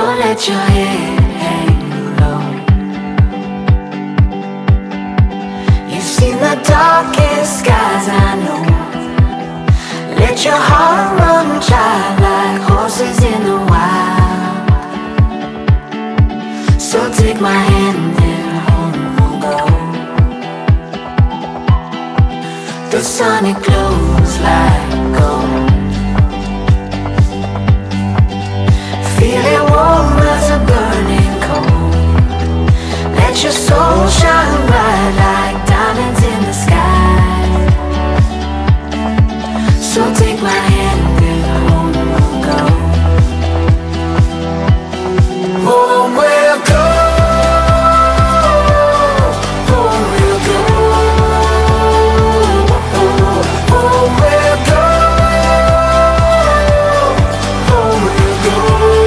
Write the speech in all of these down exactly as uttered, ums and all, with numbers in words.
Don't let your head hang low. You've seen the darkest skies, I know. Let your heart run child like horses in the wild. So take my hand and home we'll go. The sun it glows like gold. Feel it warm as a burning coal. Let your soul shine bright like diamonds in the sky. So take my hand and home we'll go. Home we'll go. Home we'll go. Home we'll go. Home we'll go.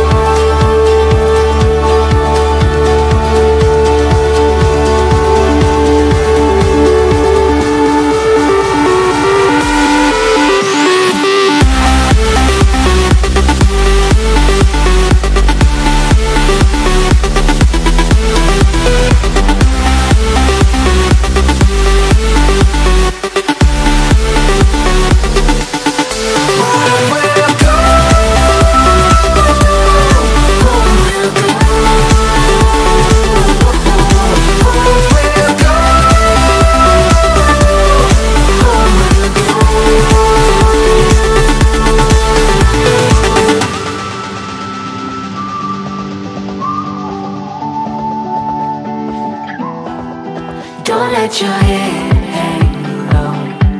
Don't let your head hang low.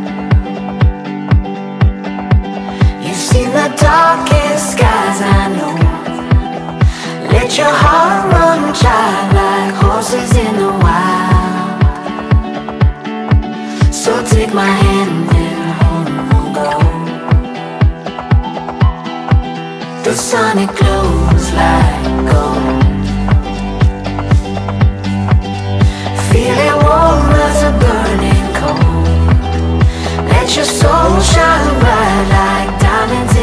You've seen the darkest skies, I know. Let your heart run child like horses in the wild. So take my hand and home we'll go. The sun it glows like gold. Feel it warm as a burning coal. Let your soul shine bright like diamonds